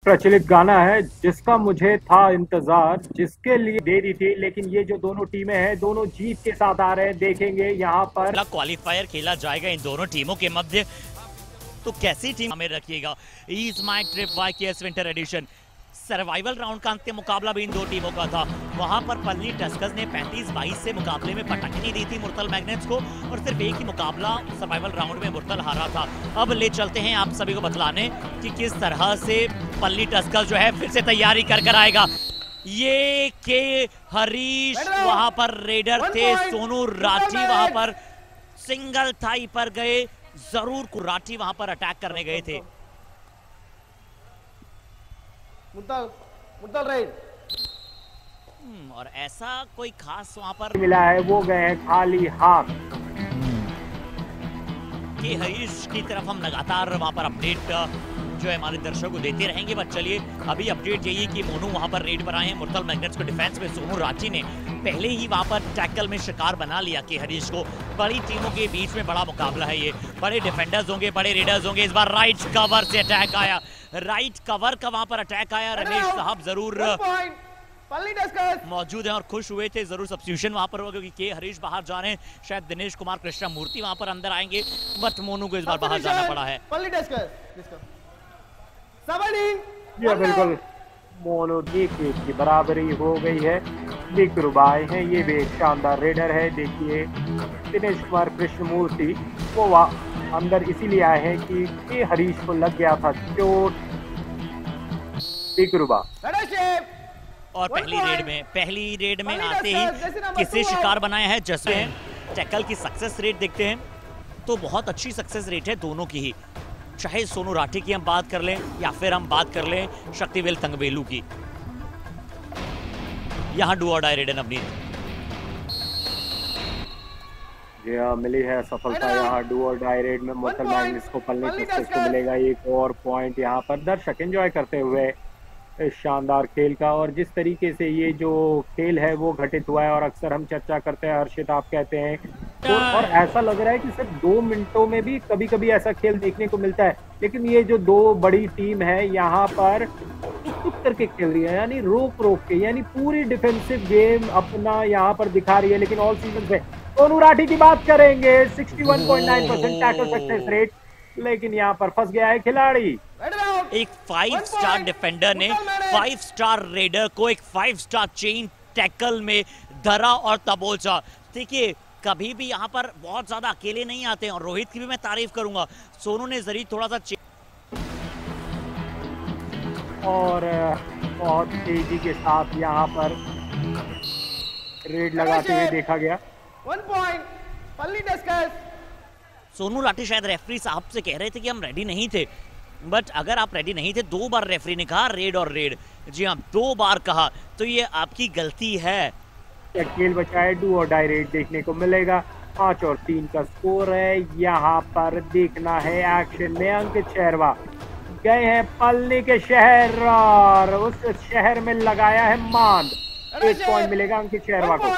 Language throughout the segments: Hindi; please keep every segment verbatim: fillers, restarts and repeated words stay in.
प्रचलित गाना है जिसका मुझे था इंतजार, जिसके लिए देरी थी, लेकिन ये जो दोनों टीमें हैं दोनों जीत के साथ आ रहे हैं। देखेंगे यहाँ पर क्वालिफायर खेला जाएगा इन दोनों टीमों के मध्य, तो कैसी टीम हमें रखिएगा। Ease my trip Y K S winter edition survival round का अंतिम मुकाबला भी इन दो टीमों का था। वहां पर पल्ली टस्कर्स ने पैंतीस बाईस से मुकाबले में पटकनी दी थी मुरथल मैग्नेट्स को, और सिर्फ एक ही मुकाबला सर्वाइवल राउंड में मुरथल हारा था। अब ले चलते हैं आप सभी को बतलाने कि किस तरह से पल्ली टस्कर्स जो है फिर से तैयारी कर कर आएगा। ये के हरीश वहां पर रेडर थे, सोनू राठी वहां पर सिंगल थाई पर गए, जरूर कुराठी वहां पर अटैक करने गए थे। मुरथल मुरथल राइट, और ऐसा कोई खास वहां पर मिला है, वो गए हैं खाली हाथ। कि हरीश की तरफ हम लगातार वहां पर अपडेट जो है हमारे दर्शकों को देते रहेंगे। बट चलिए अभी अपडेट यही कि मोनू वहां पर रेड पर आए हैं। मुरथल मैग्नेट्स को डिफेंस में सोनू राठी ने पहले ही वहां पर टैकल में शिकार बना लिया कि हरीश को। बड़ी टीमों के बीच में बड़ा मुकाबला है, ये बड़े डिफेंडर्स होंगे, बड़े रेडर्स होंगे। इस बार राइट कवर से अटैक आया, राइट कवर का वहां पर अटैक आया। रमेश साहब जरूर मौजूद हैं और खुश हुए थे, जरूर सब्स्टिट्यूशन वहां पर होगा क्योंकि के हरीश बाहर जा रहे हैं। शायद दिनेश कुमार कृष्णा मूर्ति वहां पर अंदर आएंगे, बट मोनू को इस बार बाहर जाना पड़ा है। ये बिल्कुल मोनू देखिए की बराबरी हो गई है। विक्रुबाई हैं, ये भी एक शानदार रेडर है। देखिए दिनेश कुमार कृष्णमूर्ति वो अंदर इसीलिए आए हैं कि के हरीश को लग गया था चोट। विक्रुबा और पहली रेड में पहली रेड में आते ही किसे शिकार बनाया है जैसे टैकल की सक्सेस रेट देखते हैं तो बहुत अच्छी सक्सेस रेट है दोनों की ही, चाहे सोनू राठी की हम बात कर लें या फिर हम बात कर लें शक्तिवेल तंगवेलू की। यहाँ do or die red Navneet मिली है सफलता। यहाँ डू और डाई रेड में मुरथल मैग्नेट्स को पल्ली टस्कर्स को मिलेगा एक और पॉइंट। यहाँ पर दर्शक एंजॉय करते हुए इस शानदार खेल का, और जिस तरीके से ये जो खेल है वो घटित हुआ है, और अक्सर हम चर्चा करते हैं हर्षित आप कहते हैं तो, और ऐसा लग रहा है कि सिर्फ दो मिनटों में भी कभी कभी ऐसा खेल देखने को मिलता है। लेकिन ये जो दो बड़ी टीम है यहाँ पर टुक टुक करके खेल रही है, यानी रोक रोक के, यानी पूरी डिफेंसिव गेम अपना यहाँ पर दिखा रही है। लेकिन ऑल सीजन में सोनू राठी की बात करेंगे, इकसठ पॉइंट नौ परसेंट टैकल सक्सेस रेट, लेकिन यहाँ पर फंस गया है खिलाड़ी। एक फाइव स्टार डिफेंडर ने फाइव स्टार रेडर को एक फाइव स्टार चेन टैकल में धरा और तबोचा। देखिए कभी भी यहाँ पर बहुत ज्यादा अकेले नहीं आते हैं, और रोहित की भी मैं तारीफ करूंगा, सोनू ने जरी थोड़ा सा और बहुत तेजी के साथ यहाँ पर रेड लगाते हुए देखा गया। वन पॉइंट पल्ली टस्कर्स। सोनू राठी शायद रेफरी साहब से कह रहे थे कि हम रेडी नहीं थे, बट अगर आप रेडी नहीं थे, दो बार रेफरी ने कहा रेड और रेड, जी हाँ दो बार कहा, तो ये आपकी गलती है। खेल बचाए डू और डाई रेड देखने को मिलेगा। पांच और तीन का स्कोर है। यहाँ पर देखना है एक्शन में अंकित शहरवा गए हैं पल्ली के शहर, और उस शहर में लगाया है मांद। एक पॉइंट मिलेगा अंकित शहरवा को।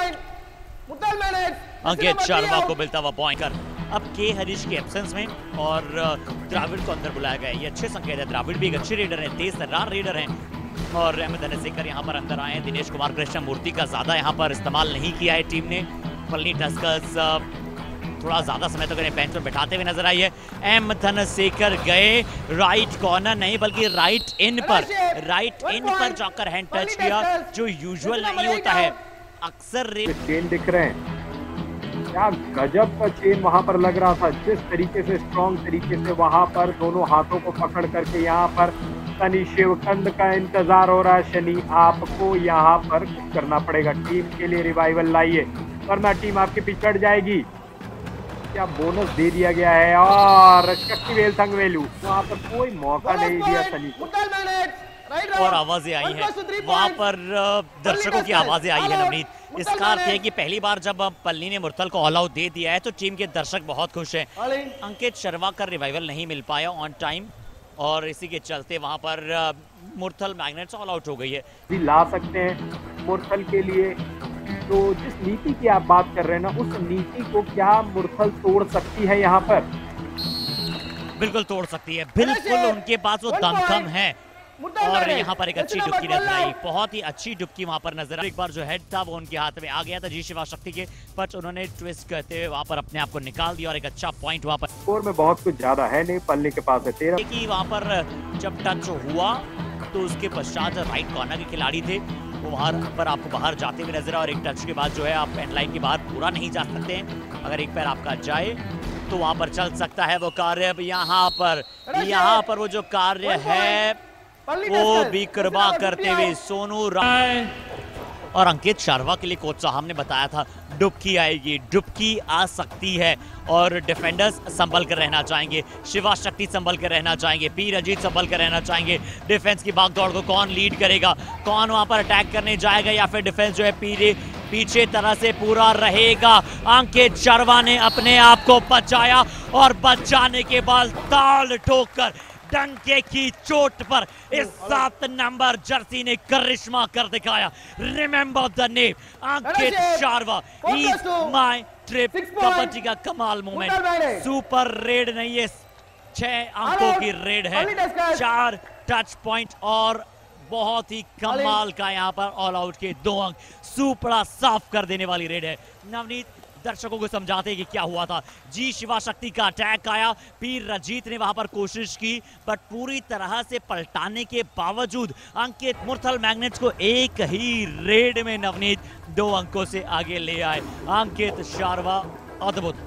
अंकित शर्मा को मिलता हुआ पॉइंट कर अब के हरीश के एब्सेंस में, और द्राविड़ को अंदर बुलाया गया। ये अच्छे संकेत है, द्राविड़ भी एक अच्छे रेडर है, तेज तर्रार रेडर हैं, और अहमद अनसेकर यहाँ पर अंदर आए हैं। दिनेश कुमार कृष्ण मूर्ति का ज्यादा यहाँ पर इस्तेमाल नहीं किया है टीम ने। पल्ली टस्कर्स थोड़ा ज्यादा समय तक तो बेंच पर बैठाते हुए नजर आई है। अहमद अनसेकर गए राइट कॉर्नर नहीं बल्कि राइट इन पर, राइट इन पर जाकर हैंड टच किया, जो यूजुअल नहीं होता है। अक्सर चेन दिख रहे हैं, क्या गजब का चेन वहां पर लग रहा था, जिस तरीके से स्ट्रॉन्ग तरीके से वहां पर दोनों हाथों को पकड़ करके यहाँ पर शनि शिवकंद का इंतजार हो रहा है। शनि आपको यहाँ पर करना पड़ेगा, टीम के लिए रिवाइवल लाइए वरना टीम आपके पीछे चढ़ जाएगी। क्या बोनस दे दिया गया है, और शक्तिवेल तंगवेलू वहां पर कोई मौका नहीं दिया शनि को। और आवाजें आई हैं वहां पर, दर्शकों की आवाजें आई है नवनीत। इसका अर्थ है कि पहली बार जब पल्ली ने मुरथल को ऑल आउट दे दिया है तो टीम के दर्शक बहुत खुश हैं। अंकित शर्मा का रिवाइवल नहीं मिल पाया ऑन टाइम, और इसी के चलते वहां पर मुरथल मैग्नेट्स ऑल आउट हो गई है। ला सकते हैं मुरथल के लिए, तो जिस नीति की आप बात कर रहे हैं ना, उस नीति को क्या मुरथल तोड़ सकती है यहाँ पर? बिल्कुल तोड़ सकती है, बिल्कुल उनके पास वो दमखम है। और यहाँ पर एक अच्छी डुबकी नजर आई, बहुत ही अच्छी डुबकी वहां पर नजर आई। एक बार जो हेड था वो उनके हाथ में आ गया था जी शिवा शक्ति के, पर उन्होंने ट्विस्ट करते हुए वहां पर अपने आप को निकाल दिया और एक अच्छा पॉइंट वहां पर। स्कोर में बहुत कुछ ज्यादा है नहीं, पल्ली के पास है तेरह। कि वहां पर जब टच हुआ तो उसके पश्चात राइट कॉर्नर के खिलाड़ी थे वो वहां पर आपको बाहर जाते हुए नजर आए और एक टच के बाद जो है आप एंड लाइन के बाहर पूरा नहीं जा सकते हैं। अगर एक पैर आपका जाए तो वहां पर चल सकता है वो कार्य। अब यहाँ पर यहाँ पर वो जो कार्य है वो भी करवा करते हुए सोनू राय और अंकित शर्मा के लिए कोच साहब ने बताया था डुबकी आएगी, डुबकी आ सकती है और डिफेंडर्स संभल कर रहना चाहेंगे, शिवा शक्ति संभल कर रहना चाहेंगे, पी रजीत संभल कर रहना चाहेंगे। डिफेंस की भागदौड़ को कौन लीड करेगा, कौन वहां पर अटैक करने जाएगा या फिर डिफेंस जो है पीछे पीछे तरह से पूरा रहेगा। अंकित शर्मा ने अपने आप को बचाया और बचाने के बाद ताल ठोककर डंके की चोट पर इस सात नंबर जर्सी ने करिश्मा कर दिखाया। Remember the name Ankit Sharma, is my trip. Kabaddi का कमाल मोमेंट, सुपर रेड नहीं है, छह अंकों की रेड है, चार टच पॉइंट और बहुत ही कमाल का यहाँ पर ऑल आउट के दो अंक, सुपड़ा साफ कर देने वाली रेड है। नवनीत दर्शकों को समझाते हैं कि क्या हुआ था। जी शिवा शक्ति का अटैक आया, पीर रजीत ने वहां पर कोशिश की बट पूरी तरह से पलटाने के बावजूद अंकित मुरथल मैग्नेट्स को एक ही रेड में नवनीत दो अंकों से आगे ले आए। अंकित शर्मा अद्भुत।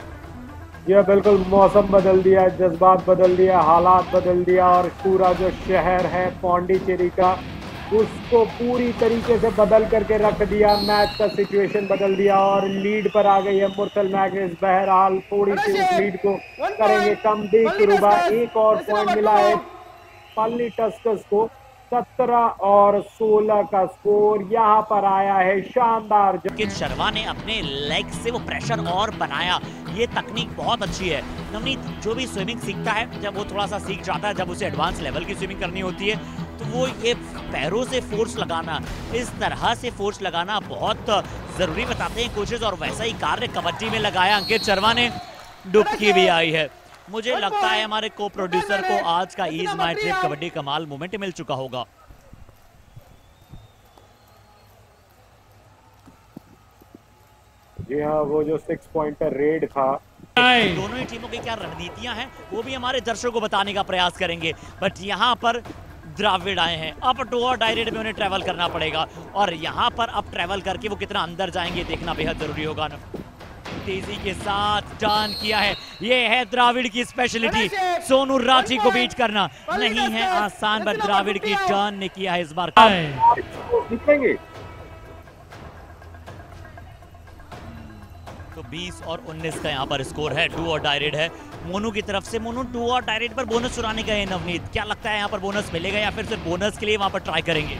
यह बिल्कुल मौसम बदल दिया, जज्बात बदल दिया, हालात बदल दिया और पूरा जो शहर है पौंडीचेरी का उसको पूरी तरीके से बदल करके रख दिया। मैच का सिचुएशन बदल दिया और लीड पर आ गई है मुरथल मैग्नेट्स। बहरहाल थोड़ी सी उस लीड को करेंगे कम। देखरुबा एक और पॉइंट मिला है पल्ली टस्कर्स को। सत्रह और सोलह का स्कोर यहाँ पर आया है। शानदार। अंकित शर्मा ने अपने लेग से वो प्रेशर और बनाया, ये तकनीक बहुत अच्छी है। नवनीत जो भी स्विमिंग सीखता है जब वो थोड़ा सा सीख जाता है, जब उसे एडवांस लेवल की स्विमिंग करनी होती है तो वो ये पैरों से फोर्स लगाना, इस तरह से फोर्स लगाना बहुत जरूरी बताते हैं कोचेज और वैसा ही कार्य कबड्डी में लगाया अंकित शर्मा ने। डुबकी भी आई है। मुझे लगता है हमारे को प्रोड्यूसर को आज का ईज माय ट्रिप कबड्डी कमाल मोमेंट मिल चुका होगा। जी हाँ, वो जो सिक्स पॉइंटर रेड था। दोनों ही टीमों की क्या रणनीतियां हैं वो भी हमारे दर्शकों को बताने का प्रयास करेंगे। बट यहाँ पर द्राविड़ आए हैं, अप टू और डायरेक्ट में उन्हें ट्रैवल करना पड़ेगा और यहाँ पर अब ट्रैवल करके वो कितना अंदर जाएंगे देखना बेहद जरूरी होगा। तेजी के साथ टर्न किया है, ये है द्राविड़ की स्पेशलिटी। सोनू राठी को बीट करना नहीं है आसान, बट द्राविड़ की टर्न ने किया है इस बार। तो बीस और उन्नीस का यहाँ पर स्कोर है, डू और डायरेक्ट है मोनू की तरफ से। मोनू डू और डायरेक्ट पर बोनस चुराने गए। नवनीत क्या लगता है यहाँ पर बोनस मिलेगा या फिर सिर्फ बोनस के लिए वहां पर ट्राई करेंगे?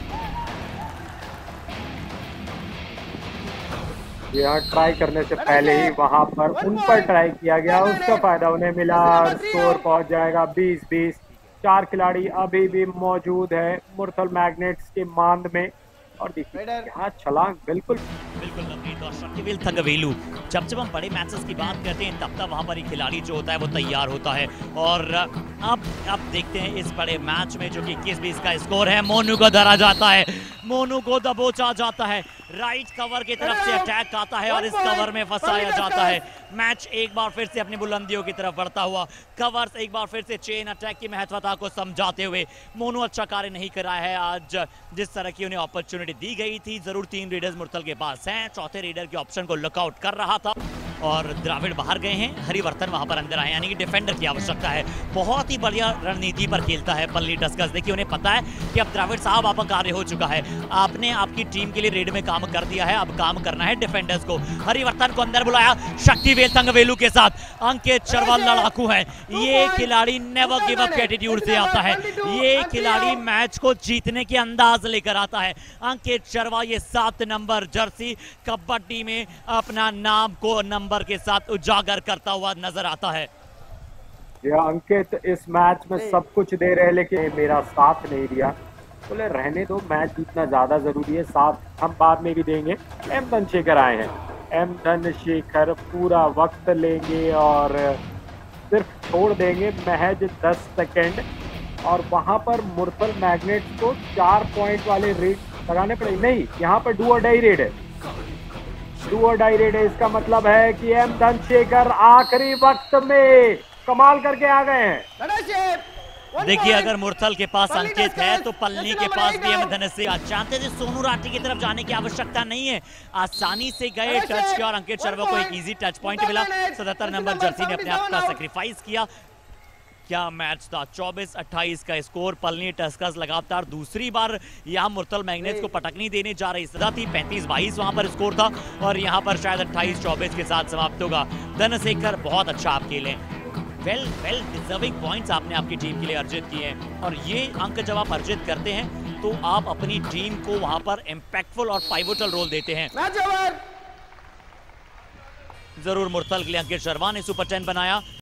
यहाँ ट्राई करने से पहले ही वहां पर उन पर ट्राई किया गया, उसका फायदा उन्हें मिला और स्कोर पहुंच जाएगा बीस बीस। चार खिलाड़ी अभी भी मौजूद है मुरथल मैग्नेट्स के मांद में और देखिए यहाँ छलांग बिल्कुल बिल्कुल नवनीत और शक्तिवेल थंगवेलू। जब जब हम बड़े मैचेस की बात करते हैं तब तब वहां पर ही खिलाड़ी जो होता है वो तैयार होता है और अब अब देखते हैं इस बड़े मैच में जो कि इक्कीस बीस का स्कोर है। मोनू को धरा जाता है, मोनू को दबोचा जाता है, राइट कवर की तरफ से अटैक आता है और इस कवर में फंसाया जाता है। मैच एक बार फिर से अपनी बुलंदियों की तरफ बढ़ता हुआ, कवर्स एक बार फिर से चेन अटैक की महत्वता को समझाते हुए मोनू अच्छा कार्य नहीं करा है आज। जिस तरह की उन्हें अपॉर्चुनिटी दी गई थी, जरूर तीन रीडर्स मुरथल के पास हैं, चौथे रीडर के ऑप्शन को लुकआउट कर रहा था और द्राविड़ बाहर गए हैं, हरिवर्धन वहां पर अंदर आए, यानी कि डिफेंडर की आवश्यकता है। बहुत ही बढ़िया रणनीति पर खेलता है पल्ली टस्कर्स। देखिए उन्हें पता है कि अब द्राविड़ साहब आपका कार्य हो चुका है, आपने आपकी टीम के लिए रेड में काम कर दिया है, अब काम करना है डिफेंडर्स को। हरिवर्धन को अंदर बुलाया शक्तिवेल थंगवेलू के साथ। अंकित शर्मा लड़ाकू है, ये खिलाड़ी नेवर गिव अप एटीट्यूड से आता है, ये खिलाड़ी मैच को जीतने के अंदाज लेकर आता है। अंकित शर्मा ये सात नंबर जर्सी कबड्डी में अपना नाम को नंबर के साथ उजागर करता हुआ नजर आता है। अंकित इस मैच में सब कुछ दे रहे हैं लेकिन मेरा साथ नहीं दिया। बोले रहने दो, मैच जीतना ज्यादा जरूरी है, साथ हम बाद में भी देंगे। एम धनशेखर आए हैं, एम धनशेखर पूरा वक्त लेंगे और सिर्फ छोड़ देंगे महज दस सेकंड और वहां पर मुरथल मैग्नेट्स को चार पॉइंट वाले रेड लगाने पड़े। नहीं, यहाँ पर डू और डाई रेड है, डू और डाई रेड है। इसका मतलब है कि एम धनशेखर आखिरी वक्त में कमाल करके आ गए हैं। देखिए, अगर मुरथल के पास संकेत है तो पलनी के पास भी एम धनशेखर चाहते थे सोनू राठी की तरफ जाने की आवश्यकता नहीं है, आसानी से गए, टच किया और अंकित शर्मा को एक इजी टच पॉइंट मिला। सतहत्तर नंबर जर्सी ने अपने आप का सेक्रीफाइस किया। क्या मैच था, चौबीस अट्ठाईस का स्कोर। पलनी टस्कर्स लगातार दूसरी बार यहाँ मुरथल मैग्नेट्स को पटकनी देने जा रही सजा थी। पैंतीस बाईस वहां पर स्कोर था और यहाँ पर शायद अट्ठाईस चौबीस के साथ समाप्त होगा। धनशेखर बहुत अच्छा आप खेले, वेल वेल डिजर्विंग पॉइंट्स आपने आपकी टीम के लिए अर्जित किए हैं और ये अंक जब आप अर्जित करते हैं तो आप अपनी टीम को वहां पर इंपैक्टफुल और पाइवोटल रोल देते हैं। जरूर मुरथल के लिए अंकित शर्मा ने सुपर टेन बनाया।